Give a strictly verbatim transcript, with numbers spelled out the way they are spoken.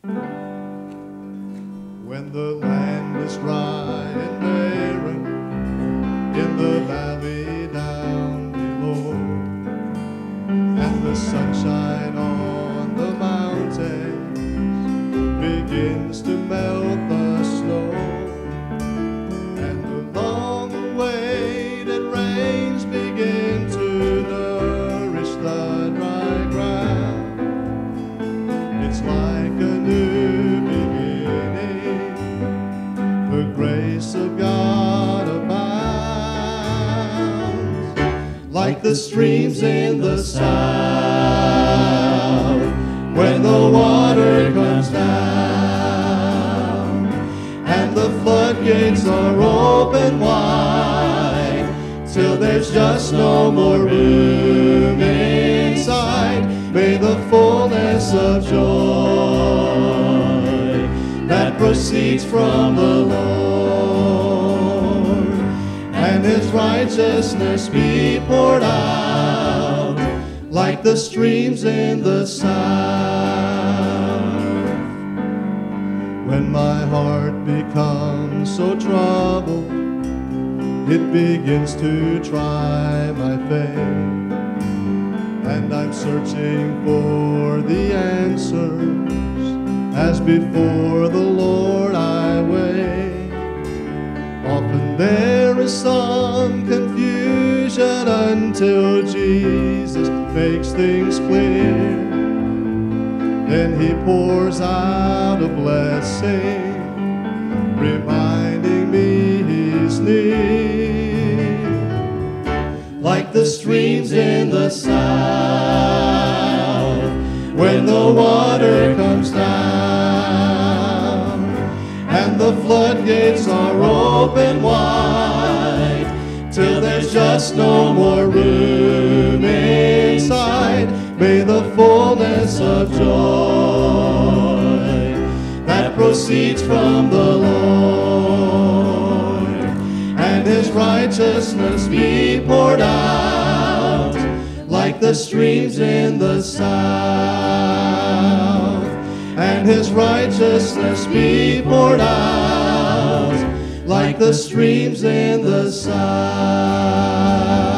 When the land is dry and barren, in the valley down below, and the sunshine on the mountains begins to melt the snow, and the long-awaited rains begin to nourish the dry ground. It's like a new beginning. The grace of God abounds, like the streams in the south when the water comes down, and the floodgates are open wide till there's just no more room inside. May the fullness of joy that proceeds from the Lord and His righteousness be poured out like the streams in the south. When my heart becomes so troubled, it begins to try my faith, and I'm searching for the answers. As before the Lord I wait. Often there is some confusion until Jesus makes things clear. Then He pours out a blessing, reminding me He's near. Like the streams in the south when the water comes down, and the floodgates are open wide till there's just no more room inside. May the fullness of joy that proceeds from the Lord and His righteousness be poured out like the streams in the south, and His righteousness be poured out like the streams in the south.